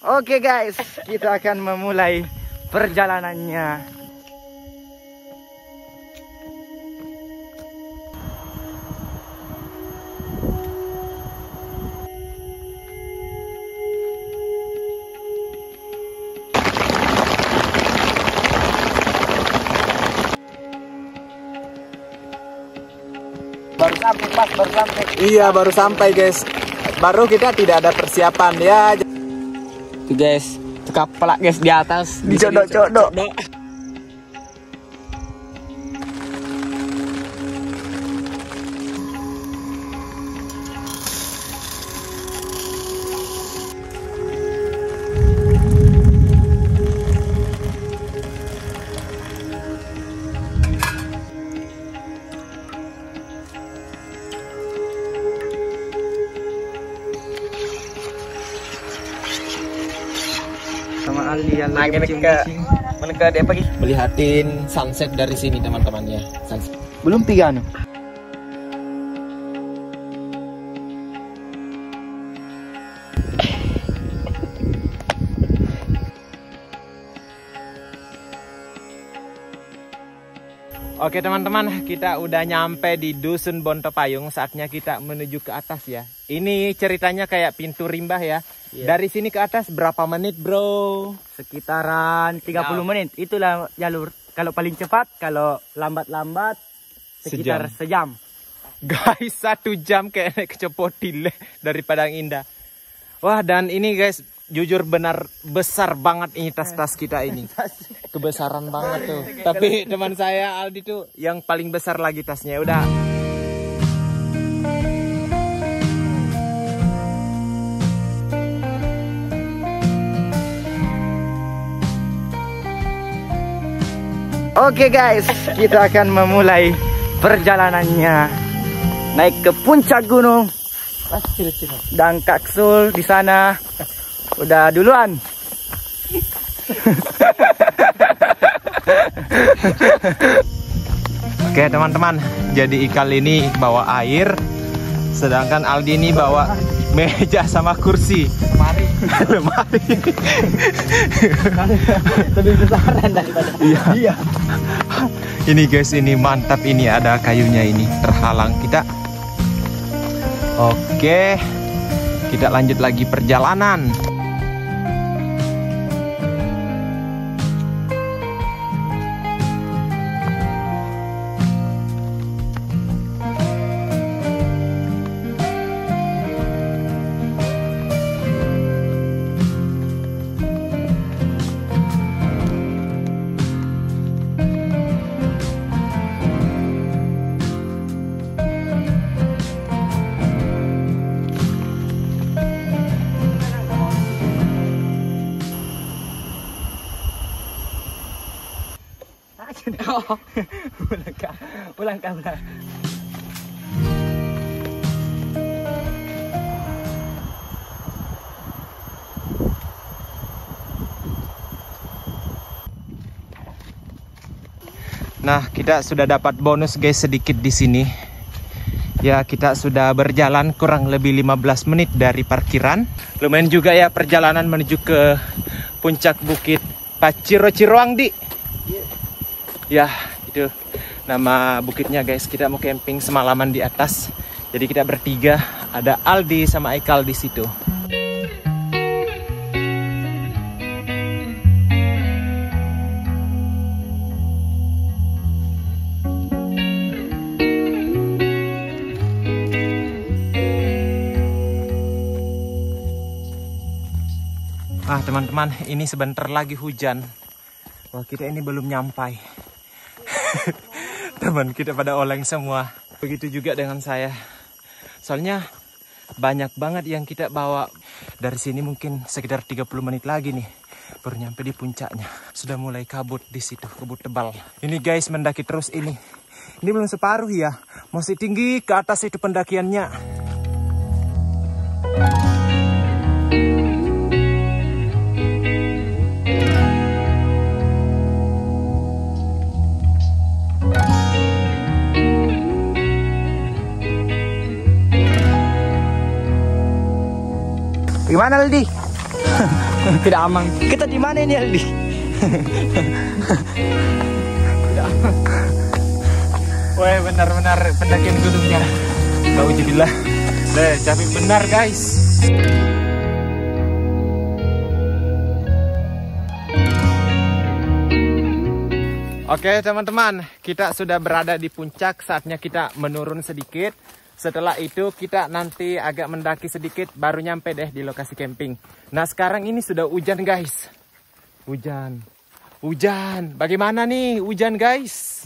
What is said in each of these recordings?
Oke guys, kita akan memulai perjalanannya. Baru sampai Mas, baru sampai. Iya, baru sampai guys. Baru kita tidak ada persiapan ya. Tuh guys, tekapelak guys di atas. Dicodok-codok. Sama Aldi yang lagi mencing-mencing. Meneka dia pagi. Melihatin sunset dari sini teman-teman ya. Sunset. Belum 3 anu. Oke teman-teman, kita udah nyampe di Dusun Bontopayung. Saatnya kita menuju ke atas ya. Ini ceritanya kayak pintu rimba ya. Dari sini ke atas berapa menit bro? Sekitaran 30 menit. Itulah jalur. Kalau paling cepat, kalau lambat-lambat sekitar sejam. Guys, 1 jam kayak kecepotil dari Padang Indah. Wah, dan ini guys, jujur benar besar banget ini tas-tas kita ini. Kebesaran banget tuh. Tapi teman saya Aldi tuh yang paling besar lagi tasnya. Udah. Oke guys, kita akan memulai perjalanannya. Naik ke puncak gunung. Dan Kaksul di sana udah duluan. Oke teman-teman, jadi Ikal ini bawa air, sedangkan Aldi ini bawa meja sama kursi. Lemari. Lebih besaran daripada. Iya. Ini guys, ini mantap, ini ada kayunya ini terhalang kita. Oke, kita lanjut lagi perjalanan. Pulang. Nah, kita sudah dapat bonus guys sedikit di sini. Ya, kita sudah berjalan kurang lebih 15 menit dari parkiran. Lumayan juga ya perjalanan menuju ke puncak bukit Paciro-Ciroang di. Ya, itu nama bukitnya guys. Kita mau camping semalaman di atas. Jadi kita bertiga, ada Aldi sama Aikal di situ. Ah teman-teman, ini sebentar lagi hujan. Wah, kita ini belum nyampai. Teman kita pada oleng semua. Begitu juga dengan saya. Soalnya banyak banget yang kita bawa. Dari sini mungkin sekitar 30 menit lagi nih baru nyampe di puncaknya. Sudah mulai kabut di situ, kabut tebal. Ini guys, mendaki terus ini. Ini belum separuh ya. Masih tinggi ke atas itu pendakiannya. Gimana Aldi? Tidak aman. Kita di mana ini Aldi? Wah, benar-benar pendakian gunungnya. Nauzubillah. Deh, capek benar guys. Oke teman-teman, kita sudah berada di puncak, saatnya kita menurun sedikit. Setelah itu kita nanti agak mendaki sedikit, baru nyampe deh di lokasi camping. Nah sekarang ini sudah hujan guys. Hujan. Bagaimana nih hujan guys?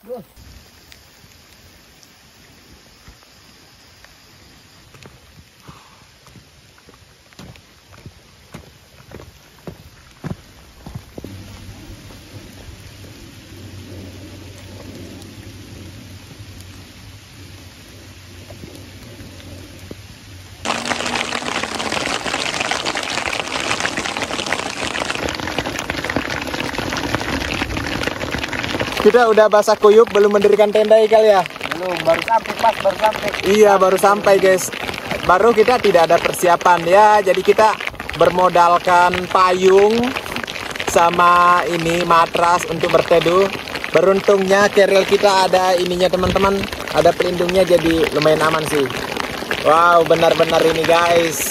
Kita udah basah kuyup, belum mendirikan tenda ya kali ya? Belum, baru sampai Pak, baru sampai. Iya, baru sampai guys. Baru kita tidak ada persiapan ya, jadi kita bermodalkan payung sama ini matras untuk berteduh. Beruntungnya keril kita ada ininya teman-teman, ada pelindungnya jadi lumayan aman sih. Wow, benar-benar ini guys.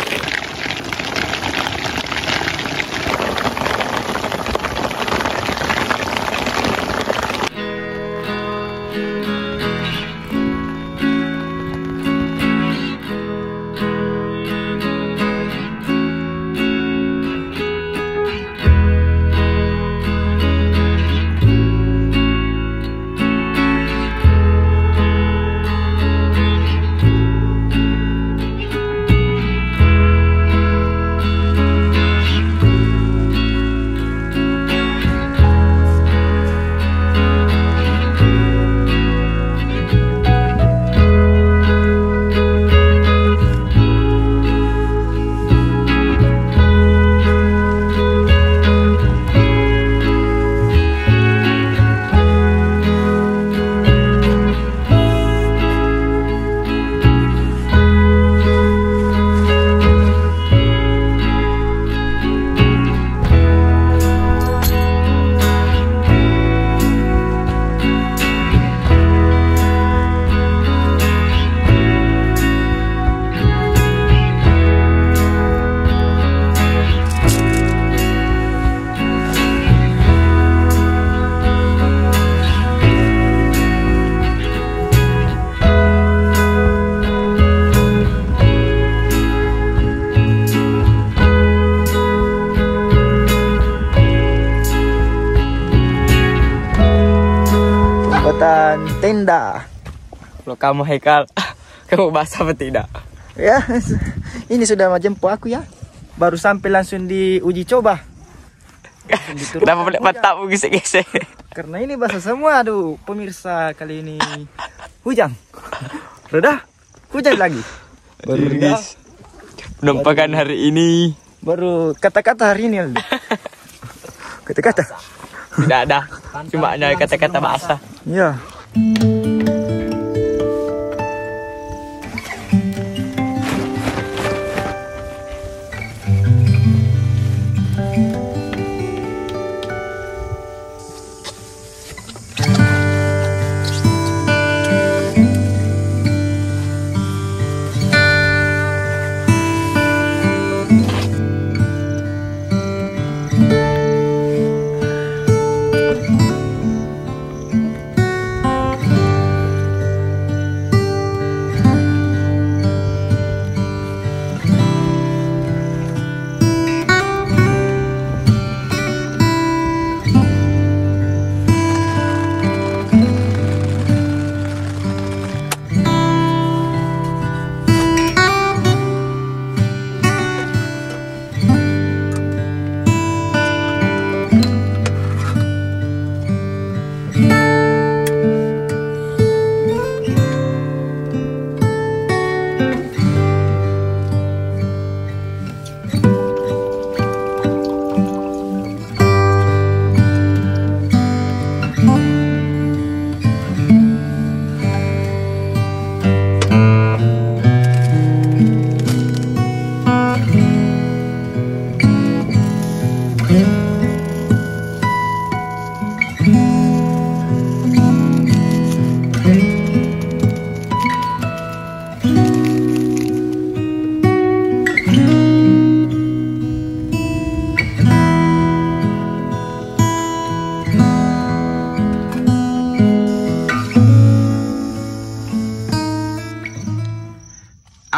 Tenda. Kalau kamu Haikal, kamu basah apa tidak? Ya, ini sudah jemput aku ya. Baru sampai langsung diuji coba. Kenapa boleh matamu gesek-gesek? Karena ini basah semua, aduh pemirsa kali ini hujan. Reda, hujan lagi. Baru guys, penampakan hari ini. Baru kata-kata hari ini. Kata-kata. Tidak ada, cuma hanya kata-kata basah. Ya.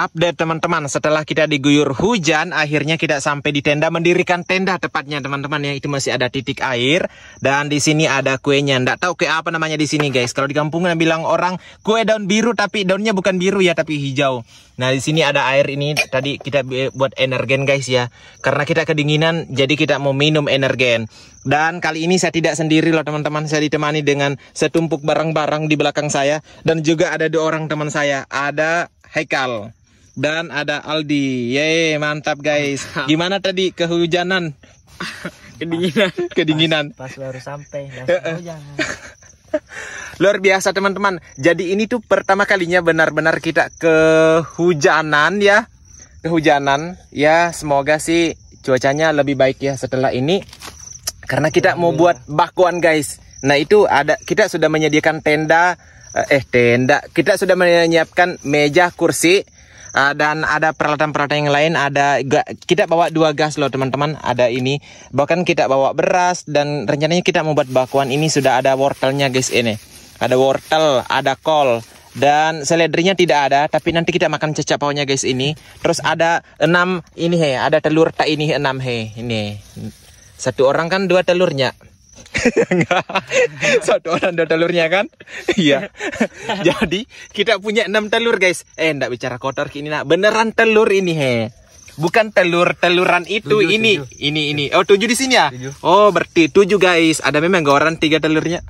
update teman-teman. Setelah kita diguyur hujan, akhirnya kita sampai di tenda, mendirikan tenda tepatnya teman-teman ya. Itu masih ada titik air dan di sini ada kuenya. Nggak tahu kue apa namanya di sini guys. Kalau di kampungnya bilang orang kue daun biru, tapi daunnya bukan biru ya, tapi hijau. Nah di sini ada air ini. Tadi kita buat energen guys ya. Karena kita kedinginan, jadi kita mau minum energen. Dan kali ini saya tidak sendiri loh teman-teman. Saya ditemani dengan setumpuk barang-barang di belakang saya. Dan juga ada 2 orang teman saya. Ada Haikal dan ada Aldi. Yeay, mantap guys. Gimana tadi kehujanan? Kedinginan. Pas baru sampai langsung hujan. Luar biasa teman-teman. Jadi ini tuh pertama kalinya benar-benar kita kehujanan ya. Kehujanan ya, semoga sih cuacanya lebih baik ya setelah ini. Karena kita mau buat bakwan guys. Nah itu ada, kita sudah menyediakan tenda. Kita sudah menyiapkan meja, kursi. Dan ada peralatan-peralatan yang lain. Kita bawa 2 gas loh teman-teman. Ada ini. Bahkan kita bawa beras. Dan rencananya kita mau buat bakwan. Ini sudah ada wortelnya guys ini. Ada wortel, ada kol. Dan seledrinya tidak ada. Tapi nanti kita makan cecak pawanya guys ini. Terus ada 6 ini he. Ada telur tak ini 6 he. Ini. 1 orang kan 2 telurnya. Enggak. 1 orang 2 telurnya kan? Iya. Jadi kita punya 6 telur guys. Enggak bicara kotor kini nak. Beneran telur ini he. Bukan teluran itu. 7, ini. Oh 7 di sini ya? 7. Oh berarti 7 guys. Ada memang goran 3 telurnya.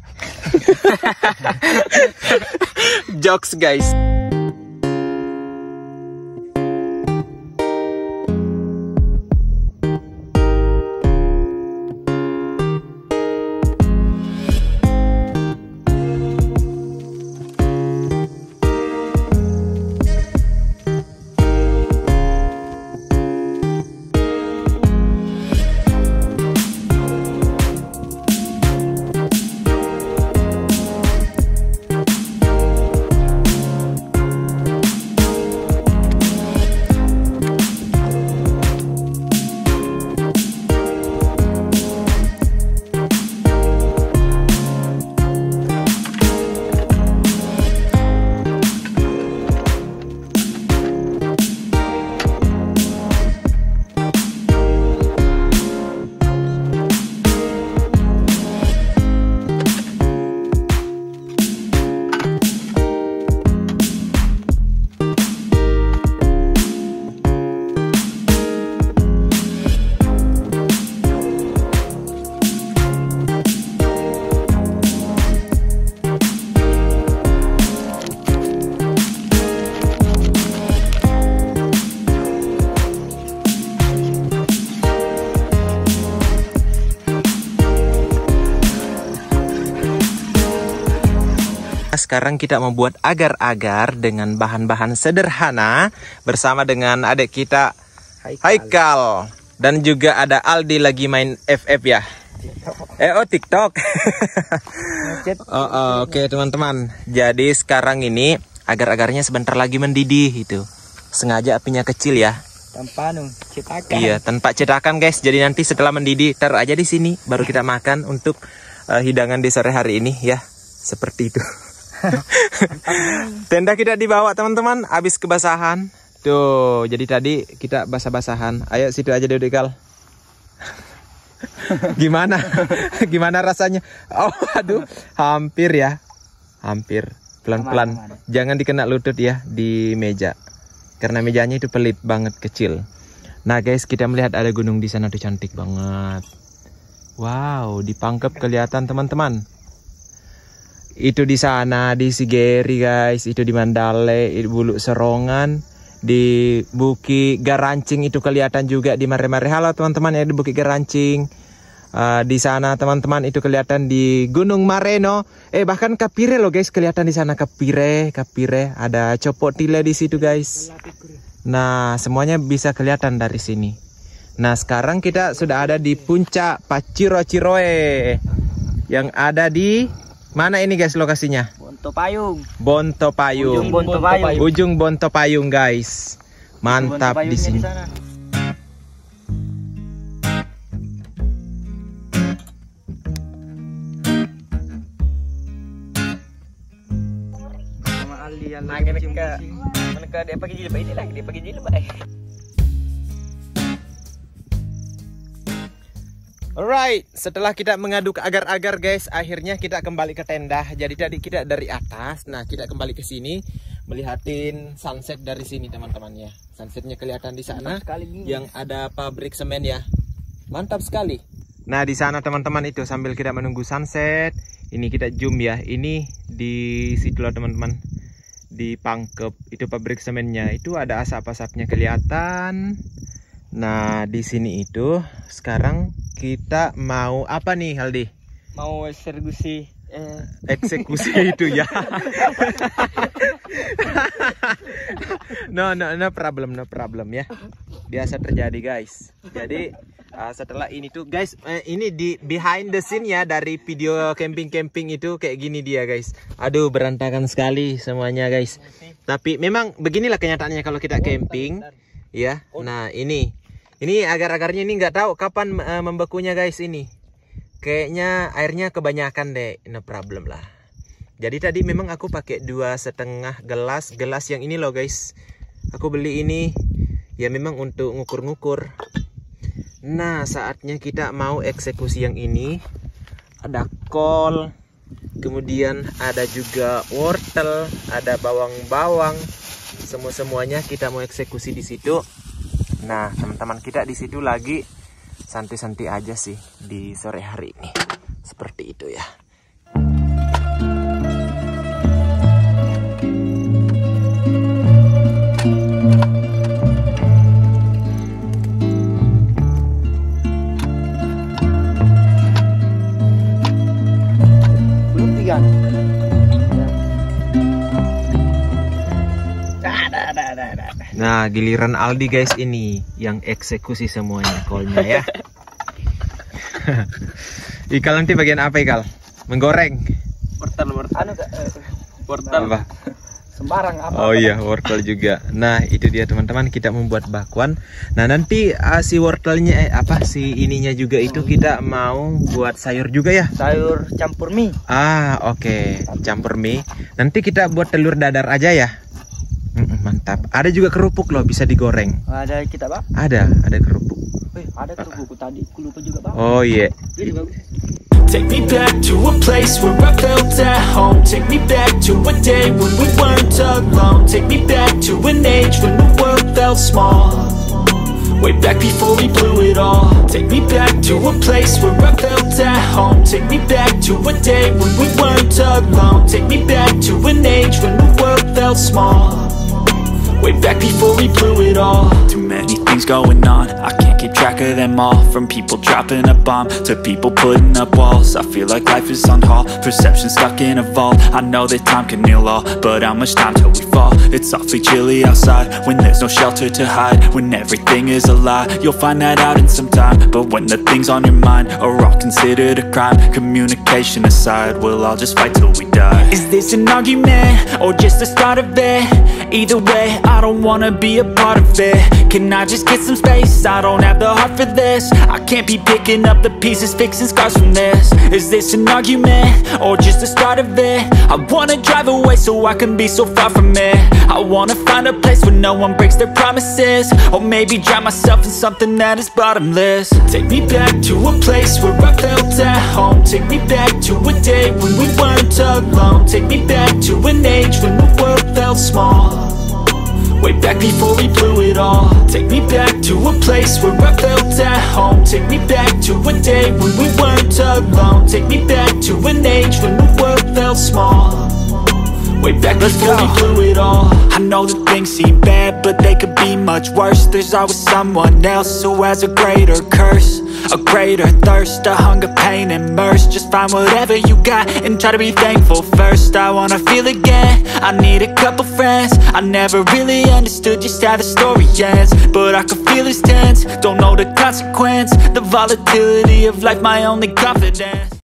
Jokes guys. Sekarang kita membuat agar-agar dengan bahan-bahan sederhana bersama dengan adik kita Haikal. Dan juga ada Aldi lagi main FF ya. TikTok. Oke teman-teman. Jadi sekarang ini agar-agarnya sebentar lagi mendidih itu. Sengaja apinya kecil ya. Tanpa cetakan. Iya, tanpa cetakan guys. Jadi nanti setelah mendidih taruh aja di sini baru kita makan untuk hidangan di sore hari ini ya. Seperti itu. Tenda kita dibawa teman-teman, habis kebasahan. Tuh, jadi tadi kita basah-basahan. Ayo situ aja dulu Kal. Gimana? Gimana rasanya? Oh, aduh, hampir ya. Hampir. Pelan-pelan. Jangan dikena lutut ya di meja. Karena mejanya itu pelit banget, kecil. Nah guys, kita melihat ada gunung di sana tuh cantik banget. Wow, di Pangkep kelihatan teman-teman. Itu di sana di Sigeri guys, itu di Mandale, di Bulu Serongan, di Bukit Garancing itu kelihatan juga di Mare-Mare. Halo teman-teman ya di Bukit Garancing. Di sana teman-teman itu kelihatan di Gunung Mareno. Bahkan Kapire loh guys, kelihatan di sana Kapire, ada Copotile di situ guys. Nah, semuanya bisa kelihatan dari sini. Nah, sekarang kita sudah ada di puncak Paciro Ciroe yang ada di mana ini guys lokasinya? Bontopayung. Ujung Bontopayung guys. Mantap di sini. Manakah dia pakai jilbab ini lagi, dia pakai jilbab. Alright, setelah kita mengaduk agar-agar guys, akhirnya kita kembali ke tenda. Jadi tadi kita dari atas, nah kita kembali ke sini melihatin sunset dari sini teman-teman ya. Sunsetnya kelihatan di sana, yang ada pabrik semen ya. Mantap sekali. Nah di sana teman-teman itu sambil kita menunggu sunset, ini kita zoom ya. Ini di situ loh teman-teman, di Pangkep itu pabrik semennya. Itu ada asap-asapnya kelihatan. Nah di sini itu sekarang kita mau apa nih Aldi? Mau eksekusi. Eksekusi itu ya. No problem ya. Biasa terjadi guys. Jadi setelah ini tuh guys, ini di behind the scene ya dari video camping itu kayak gini dia guys. Aduh berantakan sekali semuanya guys. Tapi memang beginilah kenyataannya kalau kita camping ya. Nah ini agar-agarnya ini nggak tahu kapan membekunya guys ini. Kayaknya airnya kebanyakan deh, no problem lah. Jadi tadi memang aku pakai 2,5 gelas yang ini loh guys. Aku beli ini ya memang untuk ngukur-ngukur. Nah saatnya kita mau eksekusi yang ini. Ada kol, kemudian ada juga wortel, ada bawang-bawang. Semuanya kita mau eksekusi di situ. Nah teman-teman kita di situ lagi santai-santai aja sih di sore hari ini. Seperti itu ya. Belum 3. Nah giliran Aldi guys ini yang eksekusi semuanya kolnya ya. Ikal nanti bagian apa Ikal? Menggoreng? Wortel. Anu Wortel. Apa? sembarang apa. Oh iya wortel juga. Nah itu dia teman-teman, kita membuat bakwan. Nah nanti si wortelnya si ininya juga itu kita mau buat sayur juga ya. Sayur campur mie. Oke. Campur mie. Nanti kita buat telur dadar aja ya. Mantap. Ada juga kerupuk loh, bisa digoreng. Ada kita bang? Ada kerupuk. Ada kerupuk tadi, aku lupa juga bang. Oh iya. Ini bagus. Take me back to a place where I felt at home. Take me back to a day when we weren't alone. Take me back to an age when the world felt small. Way back before we blew it all. Take me back to a place where I felt at home. Take me back to a day when we weren't alone. Take me back to an age when the world felt small. Way back before we blew it all. Too many things going on, I can't keep track of them all. From people dropping a bomb to people putting up walls. I feel like life is on hold, perception stuck in a vault. I know that time can heal all, but how much time till we fall? It's awfully chilly outside, when there's no shelter to hide. When everything is a lie, you'll find that out in some time. But when the things on your mind are all considered a crime, communication aside, we'll all just fight till we die. Is this an argument, or just the start of it? Either way, I don't wanna be a part of it. Can I just get some space? I don't have the heart for this. I can't be picking up the pieces, fixing scars from this. Is this an argument, or just the start of it? I wanna drive away so I can be so far from it. I wanna find a place where no one breaks their promises. Or maybe drown myself in something that is bottomless. Take me back to a place where I felt at home. Take me back to a day when we weren't alone. Take me back to an age when the world felt small. Way back before we blew it all. Take me back to a place where I felt at home. Take me back to a day when we weren't alone. Take me back to an age when the world felt small. Way back before we blew it all. I know that things seem bad, but they could be much worse. There's always someone else who has a greater curse, a greater thirst, a hunger, pain, and mercy. Just find whatever you got and try to be thankful first. I wanna feel again, I need a couple friends. I never really understood just how the story ends, but I can feel it's tense, don't know the consequence. The volatility of life, my only confidence.